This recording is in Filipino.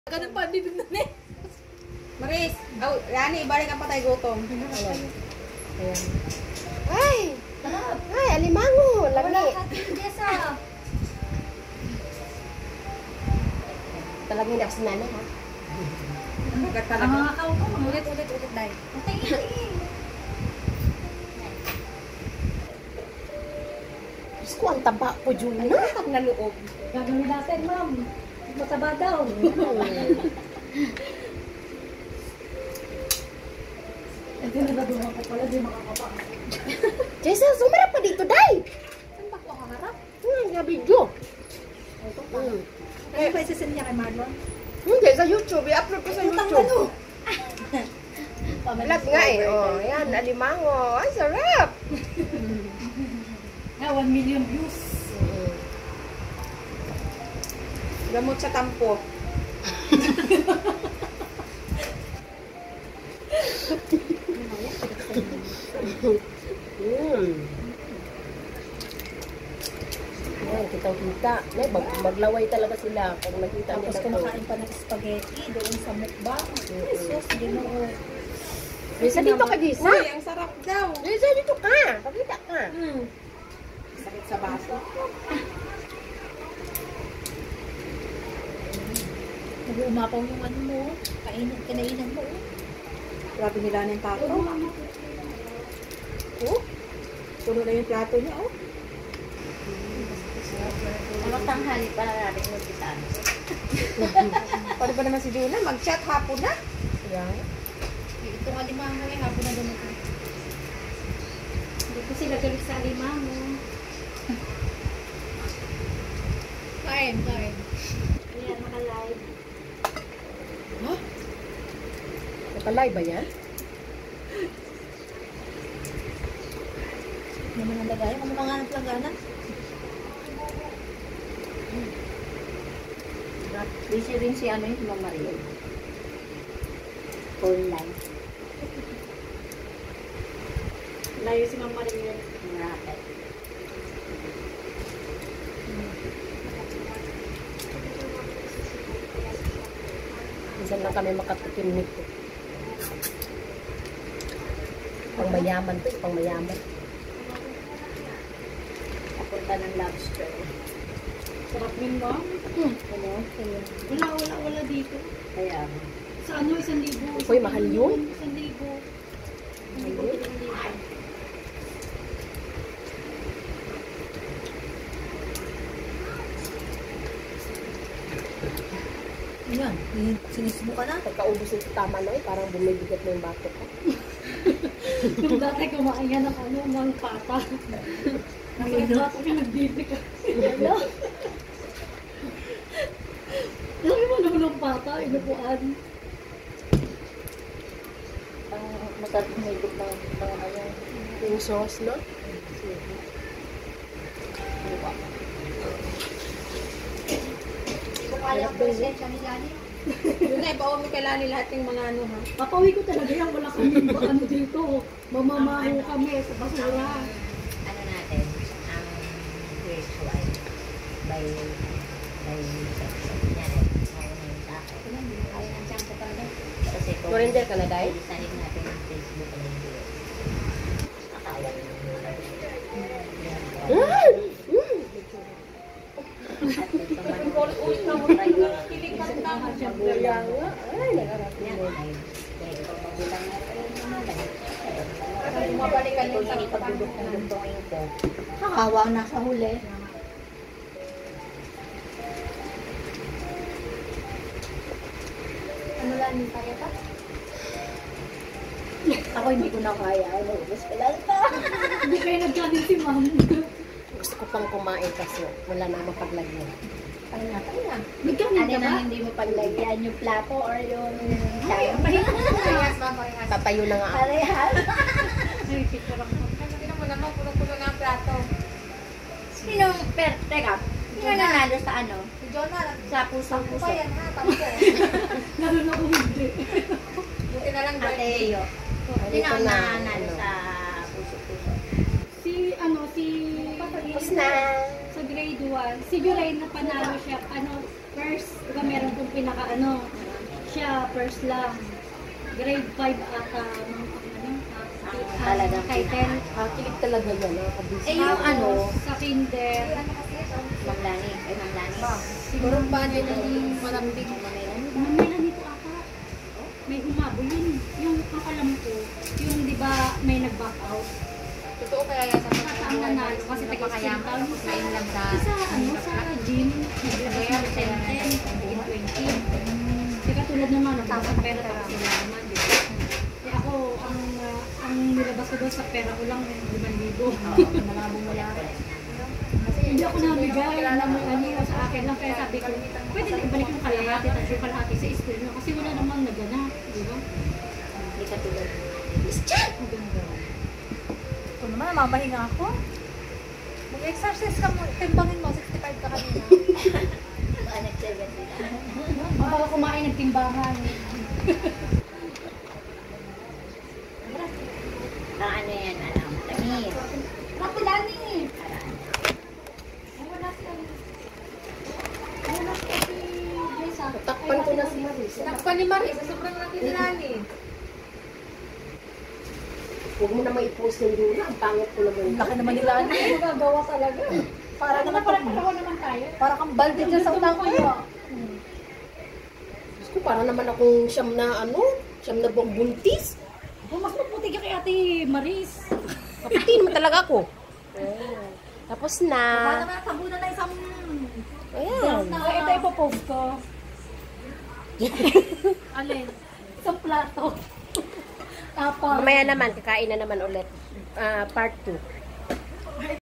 Ganun pa, bibig na eh. Maris, oh, Rani, ibalik ang patay gutom. Ayan. Ay! Ay, alimango! Lagi. Wala ka, Jessa. Talagang nagsinana ha? Magat Ang talaga. mga kauto, Ulit, dahil. Diyos ko, ang taba ko, Juna. Ang naloob. Gagawin natin, ma'am. Mataba daw. Hindi na dadungan ko pala, di makakapa. Jason, sumarap pa dito, day! Saan ba ko kaharap? Nga video. Ano ba isasend niya kay Marlon? Hindi, sa YouTube. I-upload ko sa Utang YouTube. ano? Vlog nga eh. Oh, yan, alimango. Ay, sarap! 1 million views. Gamot sa tampo. Yan, kitang-kita. Maglaway talaga sila pag nakita Tapos nila to. kumakain pa ng spaghetti doon sa mukbang. Jesus, ginoo. Lisa, dito ka, Lisa. Uy, ang sarap daw. Lisa, dito ka. Pakita ka. Sakit sa baso. Nag-uumapaw yung ano mo. Kinainan mo. Grabe nila ng tato. Oh, puno na yung plato niya, oh. Ano tanghali para natin magkitaan? Paano ba naman si Juna? Mag-chat hapon na. Yan. Itong alimango eh, hapon na ganito. Hindi ko sila galit sa alimango. Kain. Ayan, naka-live. Nakalive ba yan? Naman ang lagay. Ano mga anak langganan? Busy rin si ano yung Mama Maria. Online. Layo si Mama Maria. Marami. Minsan lang kami makatikim nito. Pang mayaman to, pang mayaman. Papunta ng lobster. Sarap yun ba? Ano? Wala dito. Kaya, Sa ano, 1,000. Uy, mahal yun. 1,000. Ayun. Ayan, sinisubukan na. Pagkaubos nito tama na eh, parang bumibigat na yung bato ko. Nung dati kumain yan ng ano, ng pata. Nasa bato ka nagbibig. Ano? Laki mo naman ng pata, inupuan. ang masarap humigop ng mga ano. Yung sauce, no? Kaya ang presensya ni Lani. Yun na, ibawa mo kay Lani lahat yung mga ano, ha? Papawi ko talaga yan, wala kami ano dito. Mamamaho kami sa basura. Ano natin, ang virtual by section. Yan, mauna yung sa akin. Ayaw ang siyang ko talaga. Kasi kung Surrender ka na, Day? isahin natin yung Facebook na hindi. Akala nyo. Ulit na mo tayo. Kilikan na mo. Kaya nga, ay, nakarapin Yan, mo. ay, kaya ikaw magulang na rin naman. Kasi bumabalikan Ito yung yung ipagdudukong ko. Kakawa ang nasa huli. Ano lang yung pakita? Ako hindi ko na kaya. Naubos ko lang pa. Hindi kayo nagkanin si ma'am. Gusto ko pang kumain kasi wala na mapaglagyan. Ay, na. Nagkanin Ano ka ba? na hindi mo paglagyan yung plato or yung Ay, china? Parehas ba? Parehas. Tatayo na nga ako. Parehas. Ay, picture ako. Tingnan mo naman, puno-puno na ang plato. Sino, teka, sino nanalo sa ano? Si Jonah, Sa puso. pa yan, ha? Tampo. Naroon ako hindi. Buti na lang, Ate Eyo. Sino Dito ang na, nanalo ano. sa puso? Si, ano, si... Tapos na. Sa grade 1. Si Jurain na panalo siya. Ano, First, diba meron kong pinaka ano, siya first lang. Grade 5 ata Talagang title. Kilig talaga yan, nakakabisi. Eh, yung ano, Sa kinder. Ma'am Lani. Ay, Ma'am Lani. Siguro ba din yung malambing. Mamaya nito ata. May humabol yun. Yung akalam ko, yung di ba may nag-back out. Totoo kaya yan sa Saka ang nanalo kasi Napakayang taga-16 taon. kain lang sa... Sa ano, sa gym, naglabas ng 10-10, 20. Di katulad naman, nagbasa ng pera tapos nilalaman, di ba? Eh ako, ang nilabas ko doon sa pera ko lang, 5,000. Malabong wala ko. Hindi ako nabigay ng ano sa akin lang, kaya sabi ko, pwede na ibalik yung kalahati, tapos yung kalahati sa school nyo, kasi wala namang nagana, di ba? Hindi ka tulad. Ang ganda. Ito naman, namamahinga ako. Mag-exercise ka mo. Timbangin mo, 65 ka kanina. Baka nag-7 sila. Baka kumain ng timbangan. Ang ano yan, alam, tamis. Kapilani eh. Wala si Jessa. Takpan ko na si Maris. Nakpan ni Marie, sa sobrang laki ni Nani. Huwag mo na maipost yung Juna. Ang pangit ko naman. Laki naman nila. Ano yung magagawa talaga? Para naman Parang naman tayo. para kang balde dyan sa utang ko yun. Diyos ko, parang naman akong siyam na buong buntis. Mas maputi ka kay Ate Maris. Kapitin mo talaga ako. Tapos na. Baka naman tabunan na isang... Ayan. Ito ipopost ko. Alin? Sa plato. Tapos. Mamaya naman, kakain na naman ulit. Part 2.